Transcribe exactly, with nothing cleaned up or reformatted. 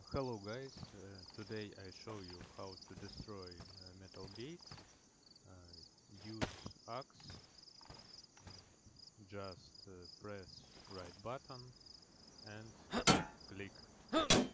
Hello guys, uh, today I show you how to destroy uh, metal gates. Uh, use axe, just uh, press right button and click.